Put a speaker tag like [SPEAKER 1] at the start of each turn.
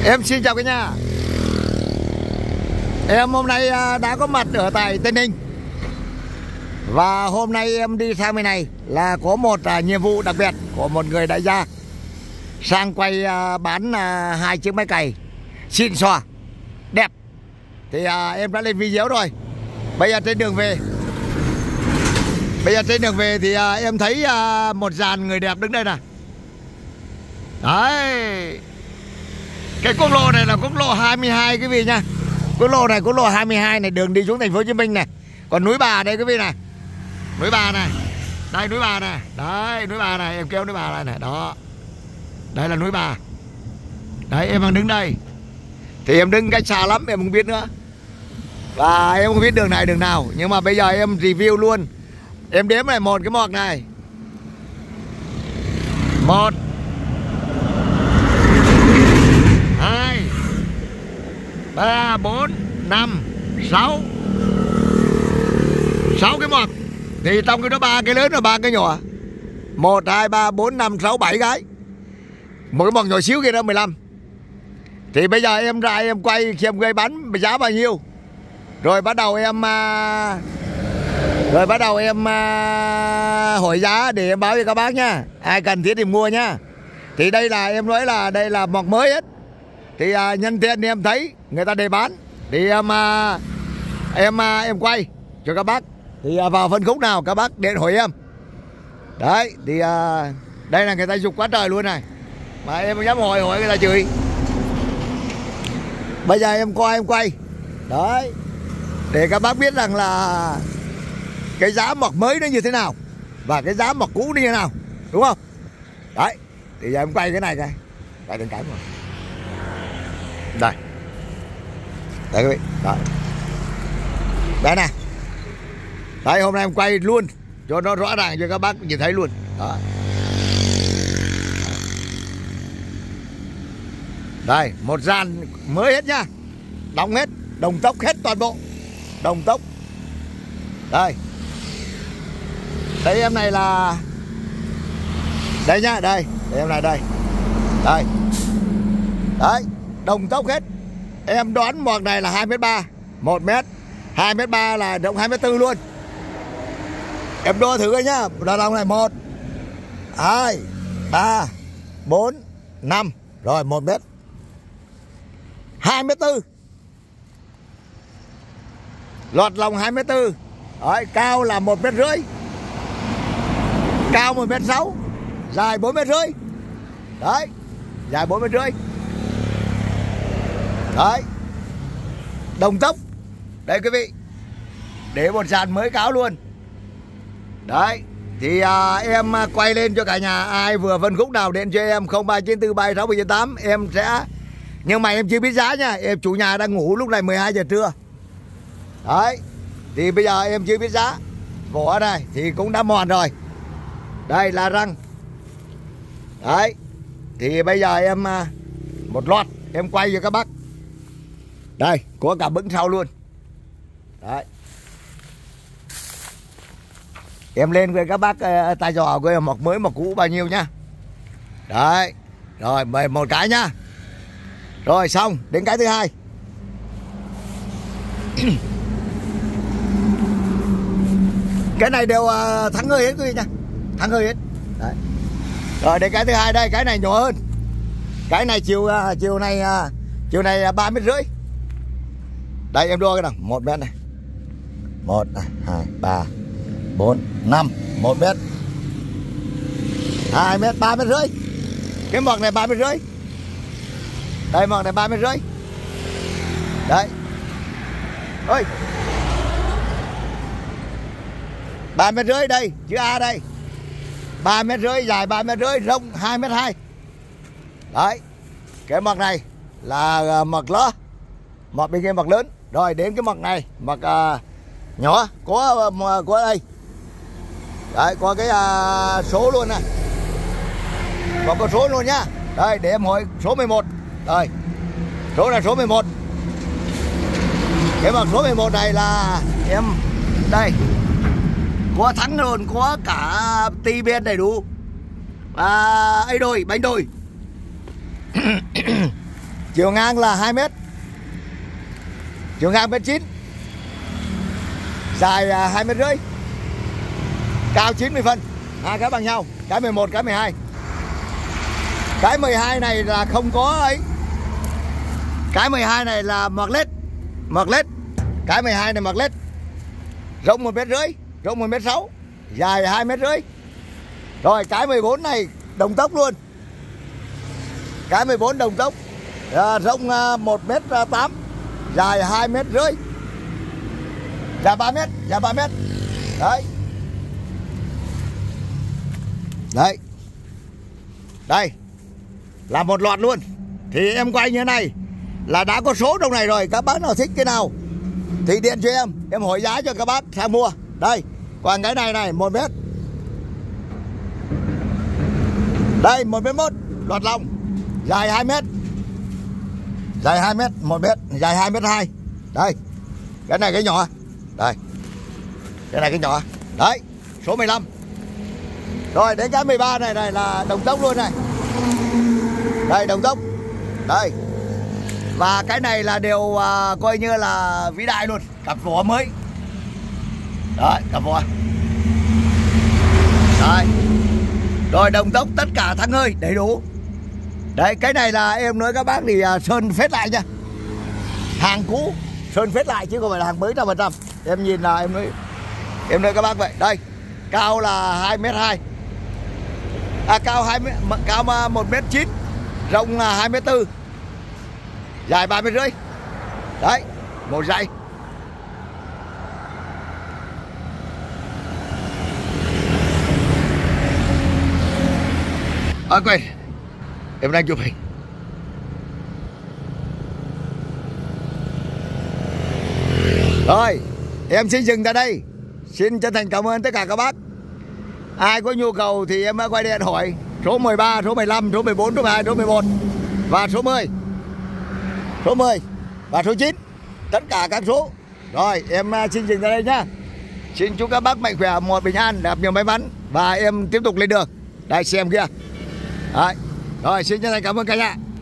[SPEAKER 1] Em xin chào cả nhà. Em hôm nay đã có mặt ở tại Tây Ninh. Và hôm nay em đi sang bên này là có một nhiệm vụ đặc biệt của một người đại gia sang quay bán hai chiếc máy cày xịn xò đẹp. Thì em đã lên video rồi. Bây giờ trên đường về thì em thấy một dàn người đẹp đứng đây nè. Đấy. Cái quốc lộ này là quốc lộ 22 quý vị nha. Quốc lộ 22 này đường đi xuống thành phố Hồ Chí Minh này. Còn núi Bà đây quý vị này. Núi Bà này. Đây núi Bà này. Đấy núi Bà này, em kéo núi Bà lại này. Đó. Đây là núi Bà. Đấy em đang đứng đây. Thì em đứng cách xa lắm em không biết nữa. Và em không biết đường này đường nào. Nhưng mà bây giờ em review luôn. Em đếm này một cái mọt này. 1 2 3 4 5 6 cái mọt. Thì trong cái đó 3 cái lớn và 3 cái nhỏ. 1 2 3 4 5 6 7 cái. Một cái mọt nhỏ xíu kia đó 15. Thì bây giờ em ra em quay xem gây bán giá bao nhiêu. Rồi bắt đầu em hỏi giá để em báo cho các bác nhá. Ai cần thiết thì mua nhá. Thì đây là em nói là đây là mọt mới hết. Thì nhân tiện thì em thấy người ta để bán thì em quay cho các bác. Thì vào phân khúc nào các bác điện hỏi em. Đấy thì đây là người ta giục quá trời luôn này. Mà em không dám hỏi người ta chửi. Bây giờ em quay. Đấy. Để các bác biết rằng là cái giá mọt mới nó như thế nào và cái giá mọt cũ như thế nào, đúng không? Đấy. Thì giờ em quay cái này coi. Quay đến cái mà. Đây. Đấy quý vị. Đấy. Đây nè. Đấy hôm nay em quay luôn cho nó rõ ràng cho các bác nhìn thấy luôn. Đó. Đây, một dàn mới hết nhá. Đóng hết, đồng tốc hết toàn bộ. Đồng tốc. Đây. Đây em này là đây nhá, đây. Đây em này đây. Đây. Đấy, đồng tốc hết. Em đoán mọt này là 2m3, 1m, 2m3 là rộng 2m4 luôn. Em đo thử coi nhá. Đo đồng này 1 2 3 4 5. Rồi 1m, 2m4. Lọt lòng 2m4. Đấy, cao là 1m50. Cao 1m6. Dài 4m50. Đấy, dài 4m50. Đấy. Đồng tốc. Đây quý vị. Để một dàn mới cáo luôn. Đấy. Thì em quay lên cho cả nhà. Ai vừa phân khúc nào đến cho em 03943678. Em sẽ. Nhưng mà em chưa biết giá nha. Em chủ nhà đang ngủ lúc này 12 giờ trưa. Đấy. Thì bây giờ em chưa biết giá. Vỏ này thì cũng đã mòn rồi. Đây là răng. Đấy. Thì bây giờ em một loạt em quay cho các bác. Đây, có cả bứng sau luôn. Đấy. Em lên với các bác tay giò coi mọc mới mọc cũ bao nhiêu nhá. Đấy. Rồi mời một cái nhá. Rồi xong, đến cái thứ hai. Cái này đều thắng hơi hết quý vị nha. Thắng hơi hết. Đấy. Rồi đến cái thứ hai đây, cái này nhỏ hơn. Cái này chiều này 3m50. Đây em đo cái nào, 1m này. 1 này, 2 3 4 5, 1m. 2m, 3m50. Cái mọt này 3m50. Đây mọt này 3m50. Đấy. Ôi. 3m50 đây, chữ A đây. 3m50, dài 3m50, rộng 2m2. Đấy. Cái mọt này là mọt lớn. Mọt bên kia mọt lớn. Rồi đến cái mọt này, mọt nhỏ có đây. Đấy, có cái số luôn nè. Còn có số luôn nhá. Đây để em hỏi số 11. Đây. Số là số 11. Cái mọt số 11 này là em đây. Có thắng luôn, có cả ti bên đầy đủ. Và ấy đôi, bánh đôi. Chiều ngang là 2 mét. Chiều ngang 1,9 m. Dài 2,5 m. Cao 90 phân. Hai cái bằng nhau, cái 11, cái 12. Cái 12 này là không có ấy. Cái 12 này là mọt lết. Cái 12 này mọt lết. Rộng 1,5 m, rộng 1,6 m, dài 2,5 m. Rồi cái 14 này đồng tốc luôn. Cái 14 đồng tốc, rộng 1,8 m, dài 2,5 m, dài 3 m, dài 3 m. Đấy. Đấy. Đây là một loạt luôn. Thì em quay như thế này là đã có số trong này rồi. Các bác nào thích cái nào thì điện cho em hỏi giá cho các bác sang mua. Đây, còn cái này 1 mét. Đây 1,1 m, loạt lòng, dài 2 mét. Dài 2 mét, 1 mét, dài 2,2 m. Đây. Cái này cái nhỏ. Đây. Cái này cái nhỏ. Đấy, số 15. Rồi đến cái 13 này là đồng tốc luôn này. Đây đồng tốc. Đây. Và cái này là đều coi như là vĩ đại luôn, cặp vỏ mới. Đấy, cặp vỏ. Đây. Rồi đồng tốc tất cả thắng hơi đầy đủ. Đấy, cái này là em nói các bác thì sơn phết lại nha. Hàng cũ sơn phết lại chứ không phải là hàng mới 100%. Em nhìn là em nói các bác vậy. Đây, cao là 2,2 m. Cao 1,9 m, rộng là 2,4 m, dài 3,5 m. Đấy, một dãy. Quên, em đang chụp hình. Rồi, em xin dừng tại đây. Xin chân thành cảm ơn tất cả các bác. Ai có nhu cầu thì em quay điện hỏi số 13, số 15, số 14, số 12, số 11 và số 10. Số 10 và số 9. Tất cả các số. Rồi, em xin dừng tại đây nhá. Xin chúc các bác mạnh khỏe, một bình an, gặp nhiều may mắn. Và em tiếp tục lên đường. Đây xem kia. Đấy. Rồi, xin chân thành cảm ơn cả nhà.